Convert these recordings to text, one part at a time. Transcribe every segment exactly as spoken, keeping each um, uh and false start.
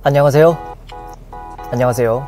안녕하세요. 안녕하세요.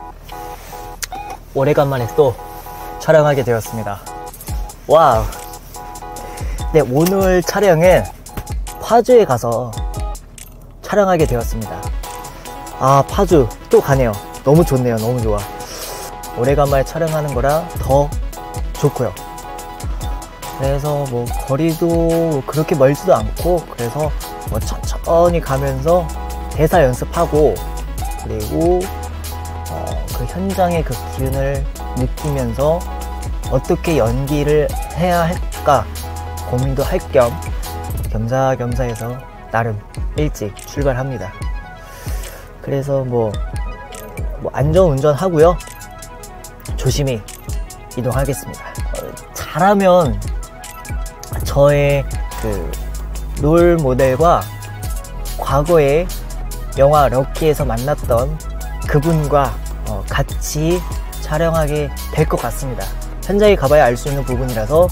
오래간만에 또 촬영하게 되었습니다. 와우. 네, 오늘 촬영은 파주에 가서 촬영하게 되었습니다. 아, 파주 또 가네요. 너무 좋네요. 너무 좋아. 오래간만에 촬영하는 거라 더 좋고요. 그래서 뭐 거리도 그렇게 멀지도 않고, 그래서 뭐 천천히 가면서 대사 연습하고, 그리고 어, 그 현장의 그 기운을 느끼면서 어떻게 연기를 해야 할까 고민도 할 겸 겸사겸사해서 나름 일찍 출발합니다. 그래서 뭐, 뭐 안전운전 하고요, 조심히 이동하겠습니다. 어, 잘하면 저의 그 롤 모델과 과거에 영화 럭키에서 만났던 그분과 어, 같이 촬영하게 될 것 같습니다. 현장에 가봐야 알 수 있는 부분이라서.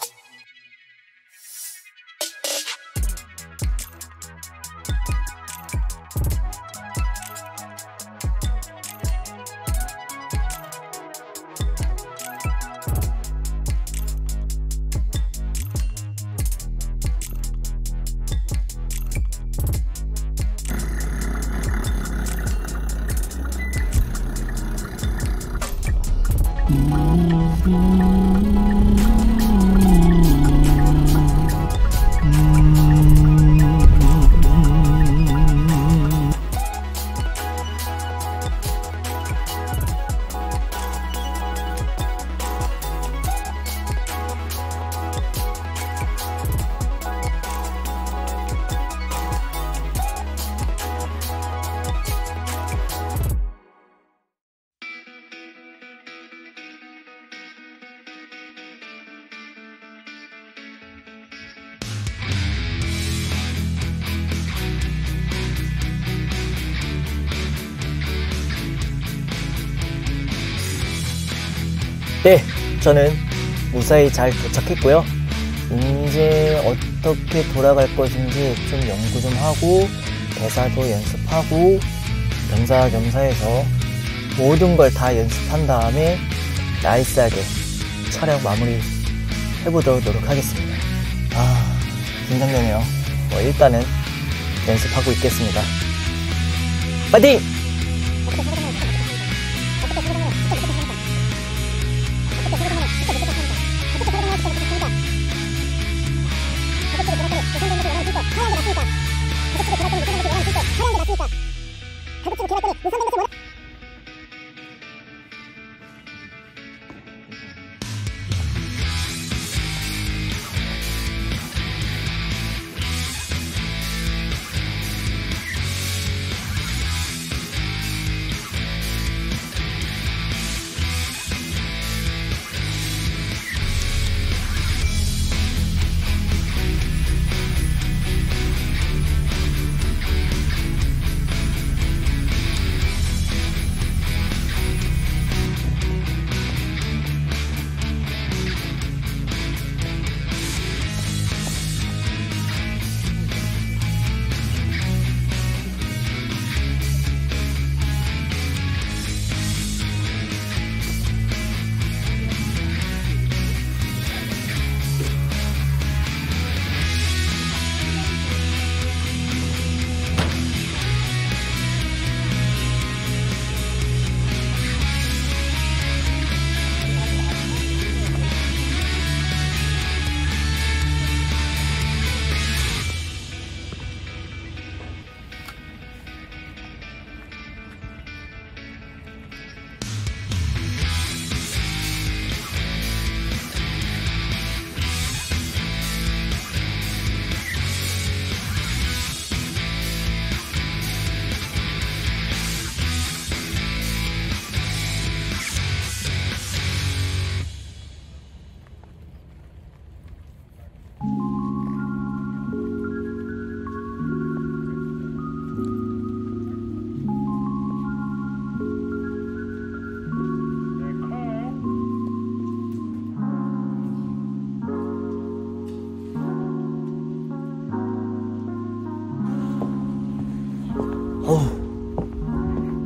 네, 저는 무사히 잘 도착했고요. 이제 어떻게 돌아갈 것인지 좀 연구 좀 하고, 대사도 연습하고, 겸사겸사해서 모든 걸 다 연습한 다음에 나이스하게 촬영 마무리 해보도록 노력하겠습니다. 아, 긴장되네요. 뭐 일단은 연습하고 있겠습니다. 파이팅!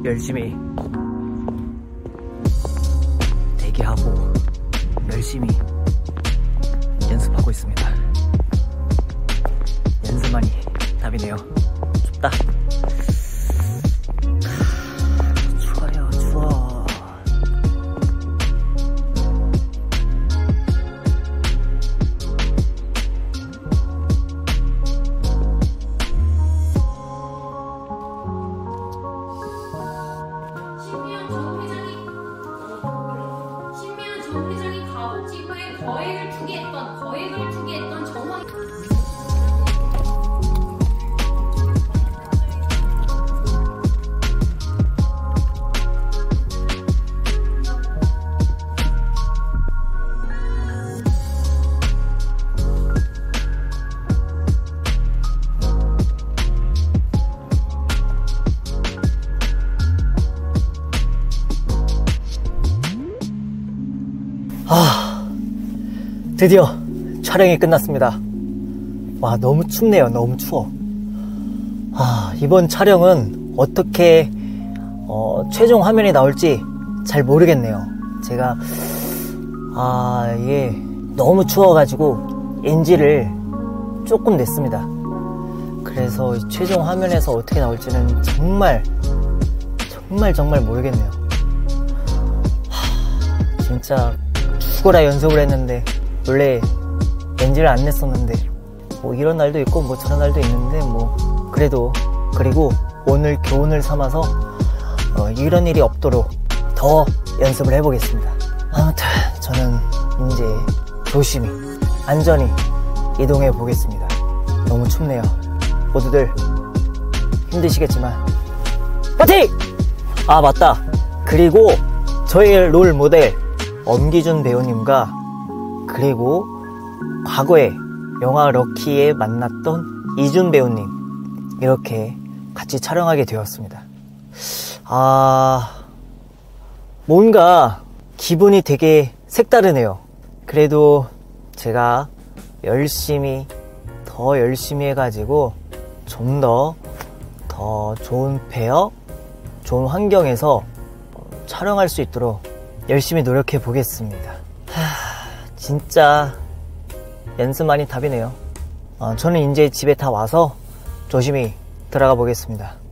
열심히 대기하고 열심히 연습하고 있습니다. 연습만이 답이네요. 춥다. 추워요, 추워. 정 회장이 가복지구에 거액을 투기했던 거액을 투기했던 정황. 아, 드디어 촬영이 끝났습니다. 와, 너무 춥네요. 너무 추워. 아, 이번 촬영은 어떻게 어, 최종 화면이 나올지 잘 모르겠네요. 제가 아, 이게 너무 추워가지고 엔지를 조금 냈습니다. 그래서 이 최종 화면에서 어떻게 나올지는 정말 정말 정말 모르겠네요. 하, 진짜 죽어라 연습을 했는데 원래 엔지를 안 냈었는데 뭐 이런 날도 있고 뭐 저런 날도 있는데 뭐 그래도 그리고 오늘 교훈을 삼아서 어, 이런 일이 없도록 더 연습을 해보겠습니다. 아무튼 저는 이제 조심히 안전히 이동해 보겠습니다. 너무 춥네요. 모두들 힘드시겠지만 파이팅! 아 맞다. 그리고 저의 롤 모델 엄기준 배우님과 그리고 과거에 영화 럭키에 만났던 이준 배우님 이렇게 같이 촬영하게 되었습니다. 아 뭔가 기분이 되게 색다르네요. 그래도 제가 열심히 더 열심히 해가지고 좀 더 더 좋은 배역, 좋은 환경에서 촬영할 수 있도록 열심히 노력해 보겠습니다. 하, 진짜 연습만이 답이네요. 어, 저는 이제 집에 다 와서 조심히 들어가 보겠습니다.